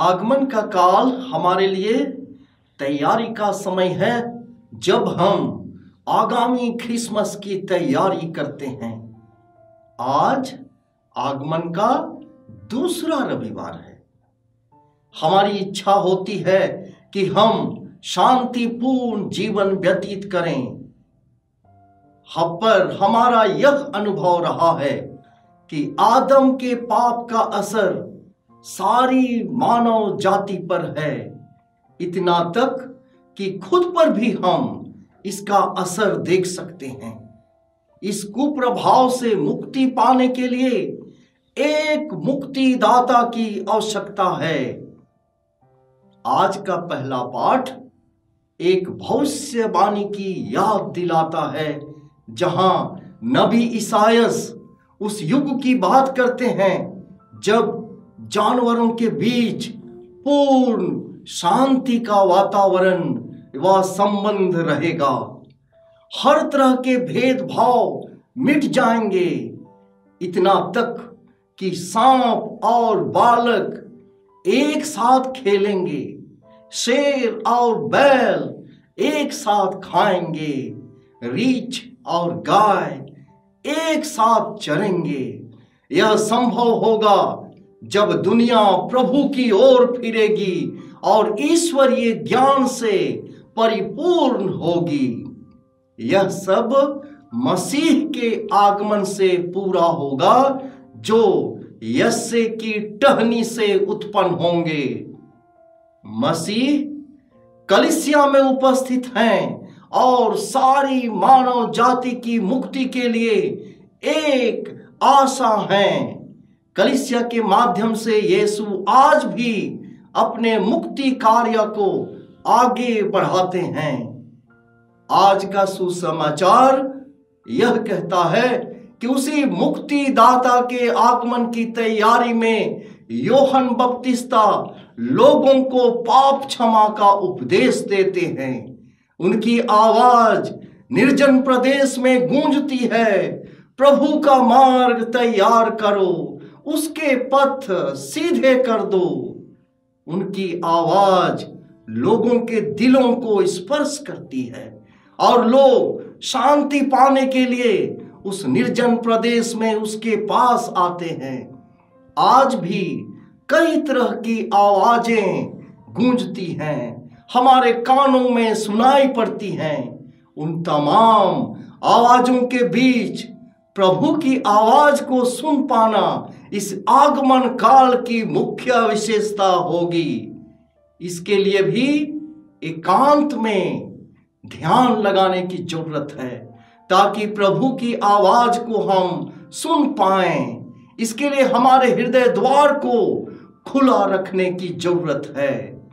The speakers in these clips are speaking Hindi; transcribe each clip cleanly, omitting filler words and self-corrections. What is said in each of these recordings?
आगमन का काल हमारे लिए तैयारी का समय है, जब हम आगामी क्रिसमस की तैयारी करते हैं। आज आगमन का दूसरा रविवार है। हमारी इच्छा होती है कि हम शांतिपूर्ण जीवन व्यतीत करें। पर हमारा यह अनुभव रहा है कि आदम के पाप का असर सारी मानव जाति पर है, इतना तक कि खुद पर भी हम इसका असर देख सकते हैं। इस कुप्रभाव से मुक्ति पाने के लिए एक मुक्तिदाता की आवश्यकता है। आज का पहला पाठ एक भविष्यवाणी की याद दिलाता है, जहां नबी ईसायास उस युग की बात करते हैं जब जानवरों के बीच पूर्ण शांति का वातावरण व संबंध रहेगा। हर तरह के भेदभाव मिट जाएंगे, इतना तक कि सांप और बालक एक साथ खेलेंगे, शेर और बैल एक साथ खाएंगे, रीछ और गाय एक साथ चरेंगे। यह संभव होगा जब दुनिया प्रभु की ओर फिरेगी और ईश्वरीय ज्ञान से परिपूर्ण होगी। यह सब मसीह के आगमन से पूरा होगा, जो यस्से की टहनी से उत्पन्न होंगे। मसीह कलीसिया में उपस्थित हैं और सारी मानव जाति की मुक्ति के लिए एक आशा है। कलीसिया के माध्यम से यीशु आज भी अपने मुक्ति कार्य को आगे बढ़ाते हैं। आज का सुसमाचार यह कहता है कि उसी मुक्तिदाता के आगमन की तैयारी में यूहन्ना बपतिस्ता लोगों को पाप क्षमा का उपदेश देते हैं। उनकी आवाज निर्जन प्रदेश में गूंजती है, प्रभु का मार्ग तैयार करो, उसके पथ सीधे कर दो। उनकी आवाज लोगों के दिलों को स्पर्श करती है और लोग शांति पाने के लिए उस निर्जन प्रदेश में उसके पास आते हैं। आज भी कई तरह की आवाजें गूंजती हैं, हमारे कानों में सुनाई पड़ती हैं। उन तमाम आवाजों के बीच प्रभु की आवाज को सुन पाना इस आगमन काल की मुख्य विशेषता होगी। इसके लिए भी एकांत में ध्यान लगाने की जरूरत है, ताकि प्रभु की आवाज को हम सुन पाएं। इसके लिए हमारे हृदय द्वार को खुला रखने की जरूरत है।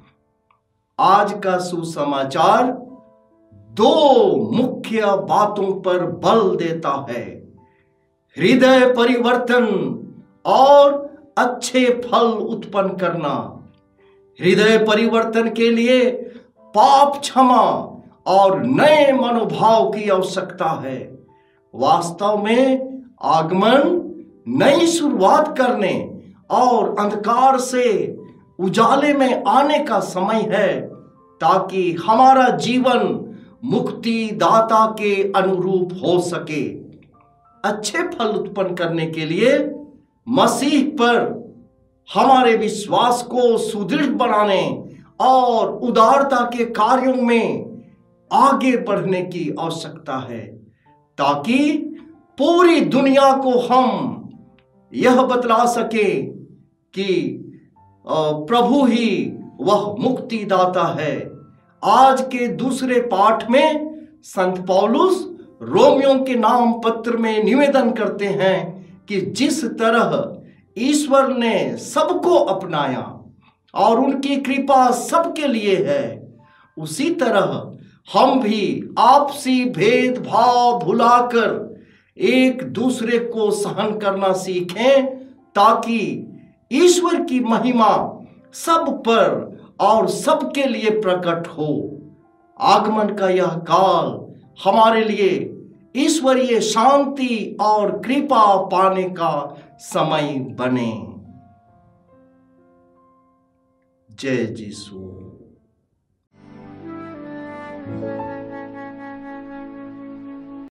आज का सुसमाचार दो मुख्य बातों पर बल देता है: हृदय परिवर्तन और अच्छे फल उत्पन्न करना। हृदय परिवर्तन के लिए पाप क्षमा और नए मनोभाव की आवश्यकता है। वास्तव में आगमन नई शुरुआत करने और अंधकार से उजाले में आने का समय है, ताकि हमारा जीवन मुक्तिदाता के अनुरूप हो सके। अच्छे फल उत्पन्न करने के लिए मसीह पर हमारे विश्वास को सुदृढ़ बनाने और उदारता के कार्यों में आगे बढ़ने की आवश्यकता है, ताकि पूरी दुनिया को हम यह बतला सके कि प्रभु ही वह मुक्तिदाता है। आज के दूसरे पाठ में संत पौलुस रोमियों के नाम पत्र में निवेदन करते हैं कि जिस तरह ईश्वर ने सबको अपनाया और उनकी कृपा सबके लिए है, उसी तरह हम भी आपसी भेदभाव भुलाकर एक दूसरे को सहन करना सीखें, ताकि ईश्वर की महिमा सब पर और सबके लिए प्रकट हो। आगमन का यह काल हमारे लिए ईश्वरीय शांति और कृपा पाने का समय बने। जय यीशु।